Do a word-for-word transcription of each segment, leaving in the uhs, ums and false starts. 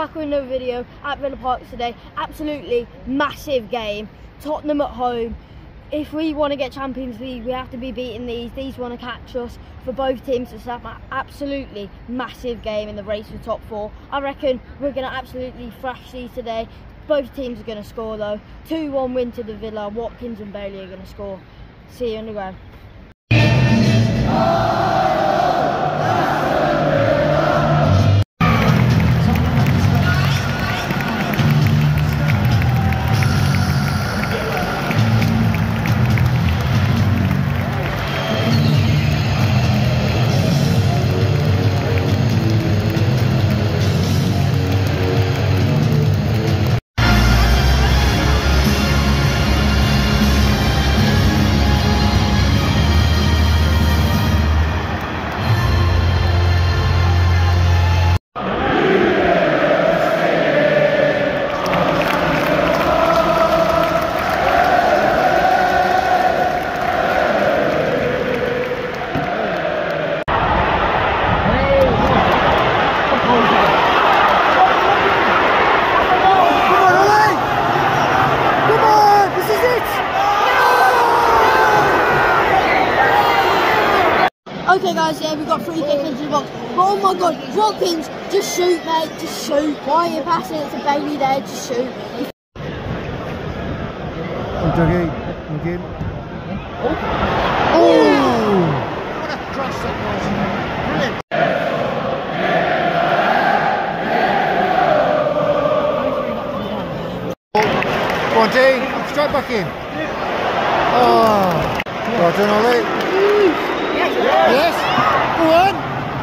back with another video at Villa Park today. Absolutely massive game. Tottenham at home. If we want to get Champions League, we have to be beating these. These want to catch us. For both teams, it's an absolutely massive game in the race for top four. I reckon we're going to absolutely thrash these today. Both teams are going to score though. two one win to the Villa. Watkins and Bailey are going to score. See you on the ground. Okay guys, yeah, we've got free kick into the box. But oh my god, Watkins, just shoot mate, just shoot. Why are you passing it to Bailey there? Just shoot. Oh, Dougie, again. Oh! Oh! What a cross that was. Brilliant. Go on, Dean, straight back in. Oh! Well done, Ollie. Yes, go on.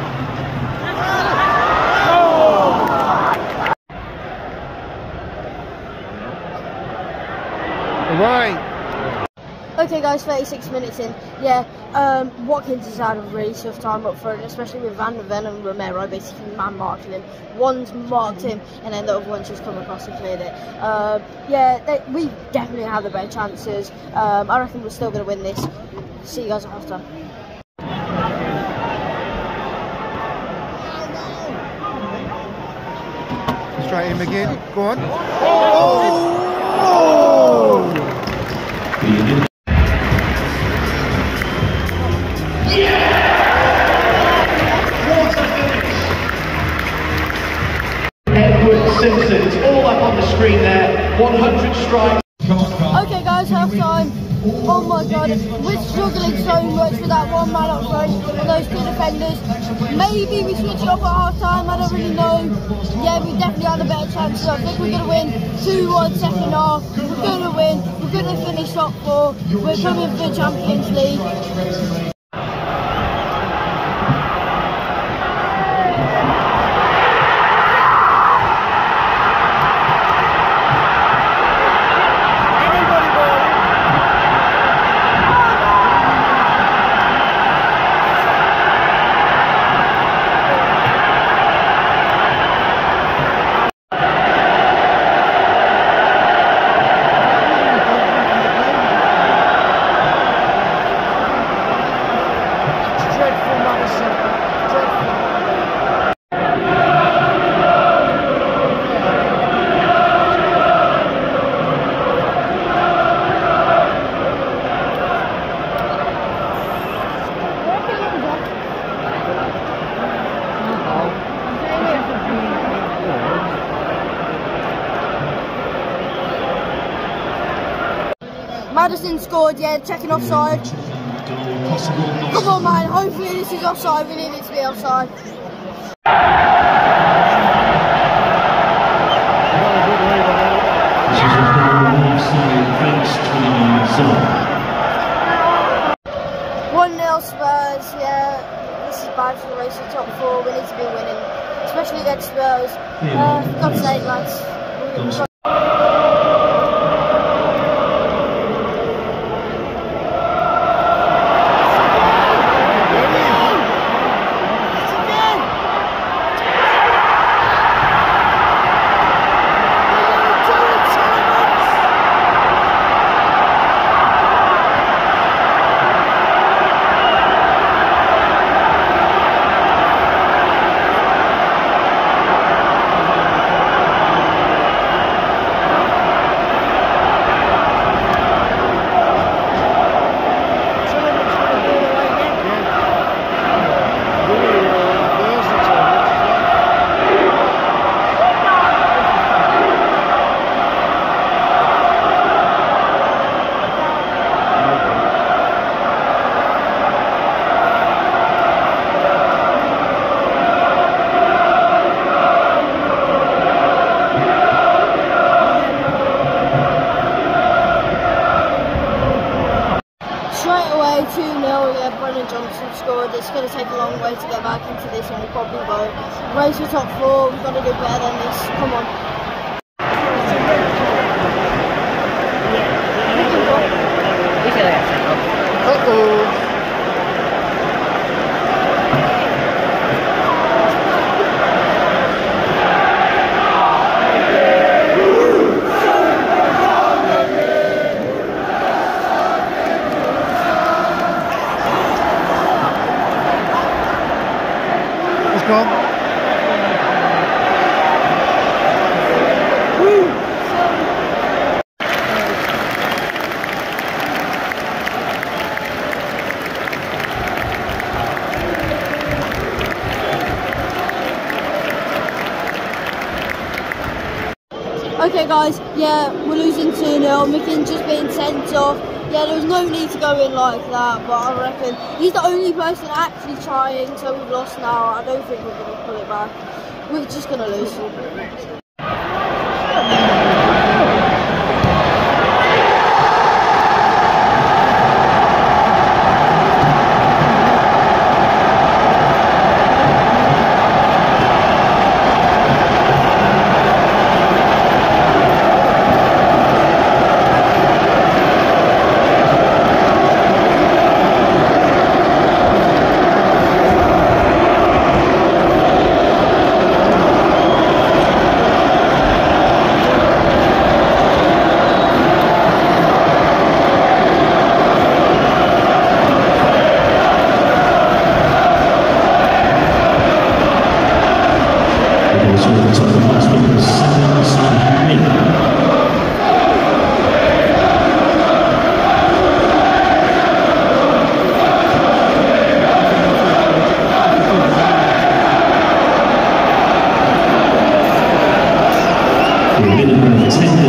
Oh. Right. Okay guys, thirty-six minutes in. Yeah, um, Watkins has had a really tough time up front, especially with Van der Ven and Romero basically man marking him. One's marked him and then the other one's just come across and cleared it. Uh, yeah, they, we definitely have the better chances. Um, I reckon we're still going to win this. See you guys at half time. Straight in again. Go on. Oh! Oh! Edward Simpson, it's all up on the screen there. one hundred strikes. Okay guys, half time. Oh my god, we're struggling so much with that one man up front and those two defenders. Maybe we switch it up at half time, I don't really know. Yeah, we definitely have a better chance. So I think we're going to win two one second half. We're going to win, we're going to finish top four. We're coming for the Champions League. Maddison scored, yeah, checking offside. Come on man, hopefully this is offside, we need it to be offside. one nil Spurs, yeah, this is bad for the race to top four, we need to be winning, especially against Spurs. Uh, for God's sake lads. scored. It's going to take a long way to get back into this, and we probably won't. Race for top four. We've got to do better than this. Come on. Uh-oh. It's gone. Okay guys, yeah, we're losing two nil. Mickens just being sent off. Yeah, there was no need to go in like that, but I reckon he's the only person actually trying, so we've lost now. I don't think we're going to pull it back. We're just going to lose. Minimum ten